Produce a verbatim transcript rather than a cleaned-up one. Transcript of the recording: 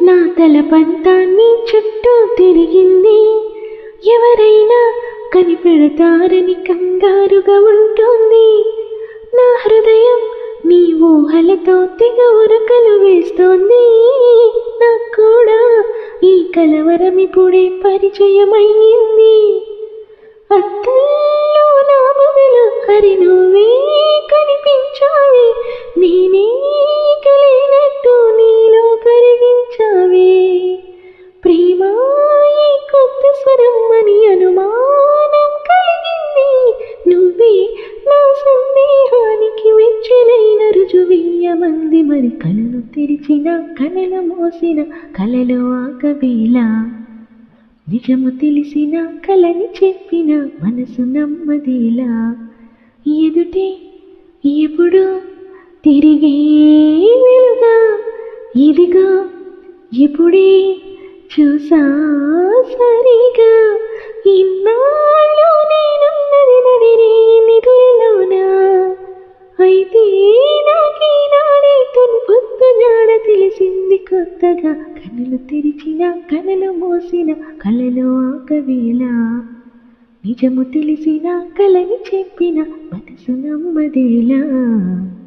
నా తలపంతా నీ చుట్టూ తిరిగింది, ఎవరైనా కనిపెడతారని కంగారుగా ఉంటుంది. నా హృదయం నీ ఊహలతో తెగ ఉరకలు వేస్తోంది. నాకు కూడా ఈ కలవరమిప్పుడే పరిచయమయ్యింది. అద్దల్లో నా మొదలు హరి నువ్వే కనిపించావే, నేనే కలిగినట్టు నీలో కరిగించావే. ప్రేమ ఈ కొత్త స్వరం అని అనుమానం కలిగింది, నువ్వే నా సందేహానికి వెచ్చలైన రుజువీయమంది. మరి కలను తెరిచిన కలల మోసిన కలలో ఆగవేళ, నిజము తెలిసిన కలని చెప్పిన మనసు నమ్మదేలా. ఎదుటే ఎప్పుడు తిరిగే వెలుగా, ఇదిగా ఇప్పుడే చూసా సరిగా. ఇన్నాళ్ళు నేనున్నది నదిరే నిధులలోనా, అయితే నాకీనాడే తొలి పొద్దు జాడ తెలిసింది కొత్తగా. కనులు తెరిచిన కలలు మోసిన కలలో ఆగవేళ, నిజము తెలిసిన కలని చెప్పిన మనసు నమ్మదేలా.